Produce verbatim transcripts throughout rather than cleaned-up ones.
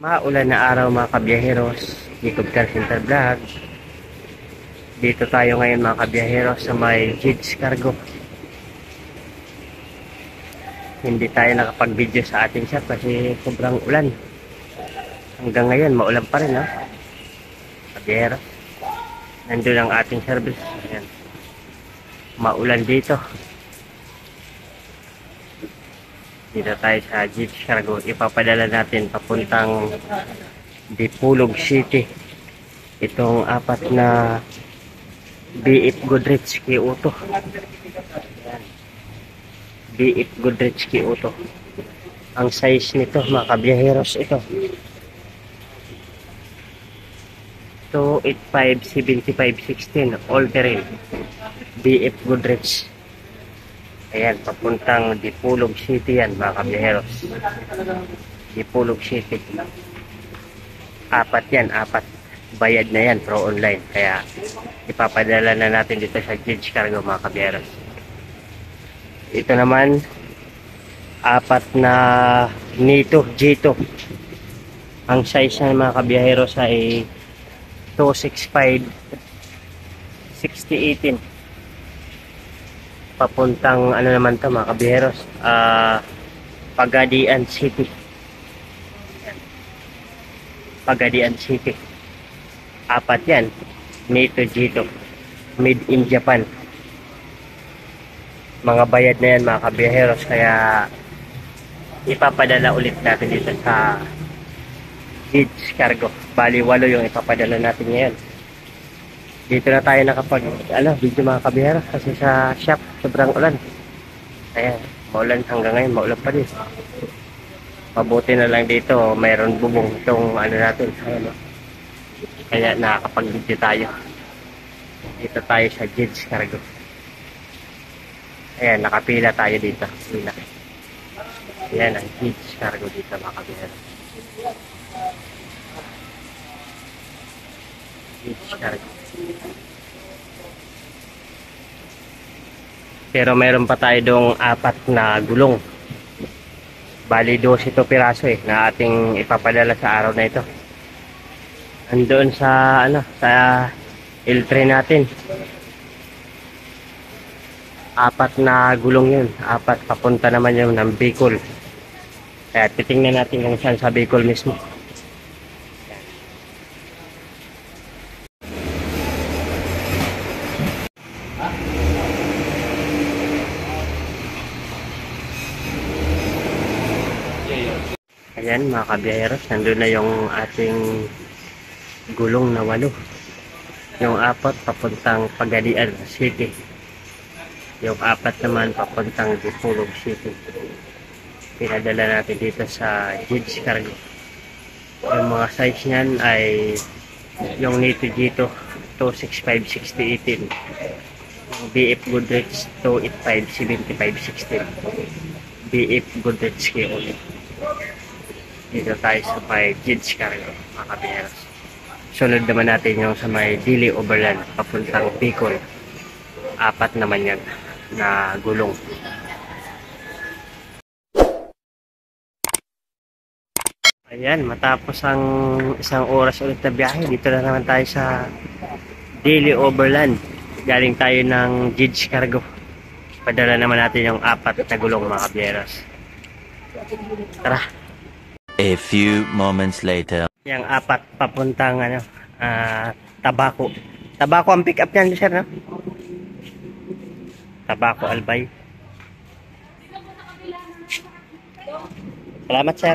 Maulan na araw mga kabiyaheros, Jacob Car Center Vlog. Dito tayo ngayon mga kabiyaheros sa may Jids Cargo. Hindi tayo nakapag-video sa ating shop kasi sobrang ulan. Hanggang ngayon maulan pa rin, no? Kabiyaheros, nandun ang ating service. Ayan. Maulan dito. Dito tayo sa Jids Cargo. Ipapadala natin papuntang Dipolog City itong apat na B F Goodrich Kyoto. B F Goodrich Kyoto. Ang size nito mga kabiyaheros, ito two eighty-five seventy-five sixteen all terrain B F Goodrich. Ayan, papuntang Dipolog City yan mga kabiyaheros. Dipolog City. Apat yan, apat. Bayad na yan, pro online. Kaya ipapadala na natin dito sa Jids Cargo mga kabiyaheros. Ito naman, apat na Nito G two. Ang size na mga kabiyaheros ay two sixty-five sixty eighteen. Papuntang ano naman to mga kabiyaheros, uh, Pagadian City. Pagadian City. Apat yan, Nito G two, made in Japan. Mga bayad na yan mga kabiyaheros, kaya ipapadala ulit natin dito sa Jids Cargo. Bali walo yung ipapadala natin ngayon. Dito na tayo nakapag ano, video mga kabiyaheros kasi sa shop sobrang ulan. Ayan, maulan hanggang ngayon, maulan pa din. Mabuti na lang dito mayroon bubong itong ano natin. Ayan, no? Kaya nakakapag-video tayo. Dito tayo sa Jids Cargo. Ayan, nakapila tayo dito. Pila. Ayan ang Jids Cargo dito mga kabiyaheros. Jids Cargo. Pero mayroon pa tayo dong apat na gulong. Bali twelve ito piraso eh na ating ipapadala sa araw na ito. Andoon sa ano, sa L three natin. Apat na gulong 'yun. Apat papunta naman 'yung ng Bicol. Kaya titingnan natin kung saan sa Bicol mismo. Ayan mga kabiyaheros, nandun na yung ating gulong na walo. Yung apat papuntang Pagadian City. Yung apat naman papuntang Dipolog City. Pinadala natin dito sa Jids Cargo. Yung mga size niyan ay yung Nito G two two sixty-five sixty eighteen. Yung B F Goodrich two eighty-five seventy-five sixteen. B F Goodrich Kyoto. Dito tayo sa may Jids Cargo mga kabiyaheros. Sunod naman natin yung sa may Dili Overland papuntang Bicol. Apat naman yan na gulong. Ayan, matapos ang isang oras ulit na biyahe, dito na naman tayo sa Dili Overland. Galing tayo ng Jids Cargo. Padala naman natin yung apat na gulong mga kabiyaheros. Tara! A few moments later. Yang apat papuntang ano, uh, Tabaco. Tabaco ang pick up niyan, sir, no? Tabaco Albay. Salamat, sir.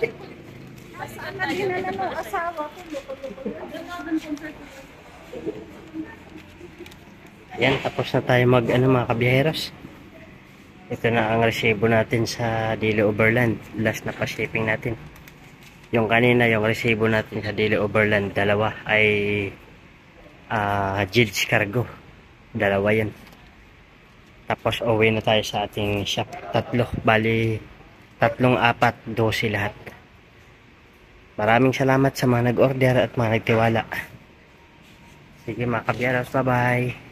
Yan, tapos na tayo mag ano mga kabiyaheros. Ito na ang resibo natin sa Dili Overland. Last na pa-shipping natin. Yung kanina, yung resibo natin sa Dili Overland, dalawa ay uh, Jids Cargo. Dalawa yan. Tapos uwi na tayo sa ating shop. Tatlo. Bali, tatlong apat, dose lahat. Maraming salamat sa mga nag-order at mga nagtiwala. Sige mga kabiyaheros, bye-bye.